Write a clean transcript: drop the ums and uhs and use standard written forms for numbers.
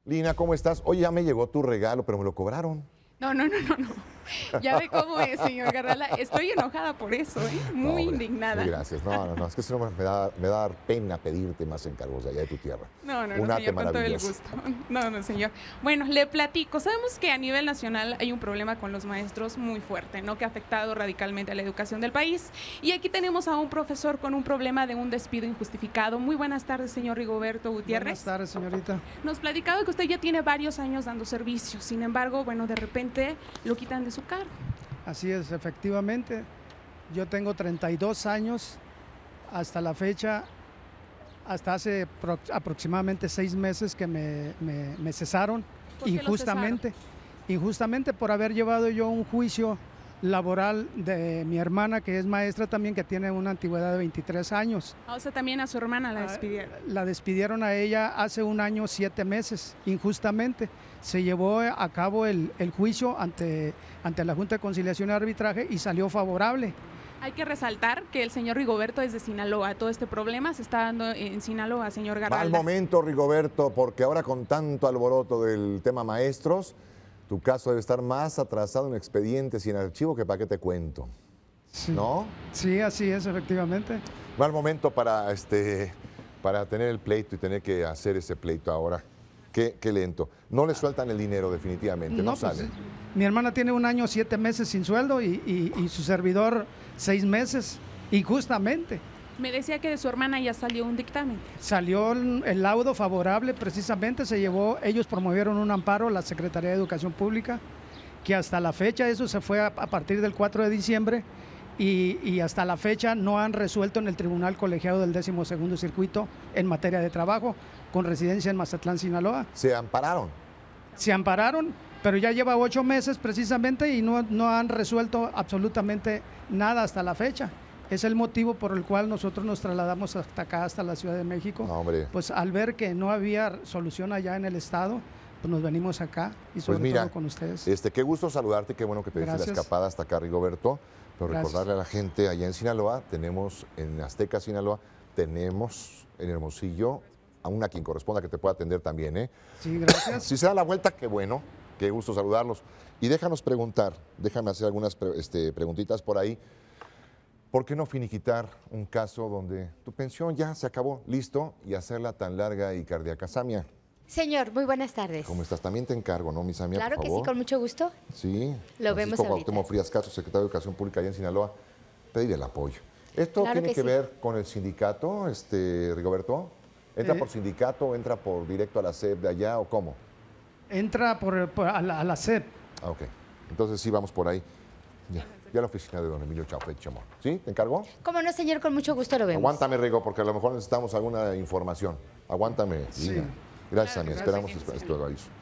Lina, ¿cómo estás? Oye, ya me llegó tu regalo, pero me lo cobraron. No. Ya ve cómo es, señor Garrala. Estoy enojada por eso, ¿eh? No, Muy hombre, indignada. sí, gracias. No, es que si no me da pena pedirte más encargos de allá de tu tierra. No, Un ate señor, con todo el maravilloso. gusto. No, señor. Bueno, le platico. Sabemos que a nivel nacional hay un problema con los maestros muy fuerte, ¿no? Que ha afectado radicalmente a la educación del país. Y aquí tenemos a un profesor con un problema de un despido injustificado. Muy buenas tardes, señor Rigoberto Gutiérrez. Buenas tardes, señorita. Nos platicaba que usted ya tiene varios años dando servicio. Sin embargo, bueno, de repente lo quitan de su cargo. Así es, efectivamente. Yo tengo 32 años hasta la fecha, hasta hace aproximadamente 6 meses que me cesaron ¿Por qué lo injustamente por haber llevado yo un juicio laboral de mi hermana, que es maestra también, que tiene una antigüedad de 23 años. O sea, también a su hermana la despidieron. La despidieron a ella hace 1 año 7 meses, injustamente. Se llevó a cabo el juicio ante la Junta de Conciliación y Arbitraje y salió favorable. Hay que resaltar que el señor Rigoberto es de Sinaloa. Todo este problema se está dando en Sinaloa, señor Garralda. Mal momento, Rigoberto, porque ahora con tanto alboroto del tema maestros, tu caso debe estar más atrasado en expedientes y en archivo que para qué te cuento. Sí. ¿No? Sí, así es, efectivamente. Mal momento para tener el pleito y tener que hacer ese pleito ahora. Qué lento. No le sueltan el dinero definitivamente, no sale. Pues, mi hermana tiene 1 año 7 meses sin sueldo y su servidor 6 meses, injustamente. Me decía que de su hermana ya salió un dictamen. Salió el laudo favorable, precisamente ellos promovieron un amparo, la Secretaría de Educación Pública, que hasta la fecha, eso se fue a partir del 4 de diciembre, y hasta la fecha no han resuelto en el Tribunal Colegiado del 12º Circuito en materia de trabajo, con residencia en Mazatlán, Sinaloa. ¿Se ampararon? Se ampararon, pero ya lleva 8 meses precisamente y no han resuelto absolutamente nada hasta la fecha. Es el motivo por el cual nosotros nos trasladamos hasta acá, hasta la Ciudad de México. No, hombre. Pues al ver que no había solución allá en el estado, pues nos venimos acá y sobre Pues mira, todo con ustedes. Qué gusto saludarte, qué bueno que te diste la escapada hasta acá, Rigoberto. Pero Gracias. recordarle a la gente allá en Sinaloa, tenemos en Azteca, Sinaloa, tenemos en Hermosillo a una quien corresponda que te pueda atender también, ¿eh? Sí, gracias. Si se da la vuelta, qué bueno, qué gusto saludarlos. Y déjame hacer algunas preguntitas por ahí. ¿Por qué no finiquitar un caso donde tu pensión ya se acabó, listo, y hacerla tan larga y cardíaca? Samia, Señor, muy buenas tardes. ¿cómo estás? También te encargo, ¿no, mi Samia, Claro por que favor? sí, con mucho gusto. Sí. Lo vemos Francisco ahorita. Cuauhtémoc Frías Castro, secretario de Educación Pública allá en Sinaloa, pedir el apoyo. ¿Esto Claro tiene que que sí. ver con el sindicato, Rigoberto? ¿Entra por sindicato, entra por directo a la SEP de allá o cómo? Entra a la SEP. Ah, ok. Entonces sí, vamos por ahí. Ya a la oficina de don Emilio Chaufet Chamón. ¿Sí? ¿Te encargo? Como no, señor, con mucho gusto lo vemos. Aguántame, Rigo, porque a lo mejor necesitamos alguna información. Aguántame, Sí. Lina. Gracias, Samia. Claro, Esperamos gracias. esto de aviso.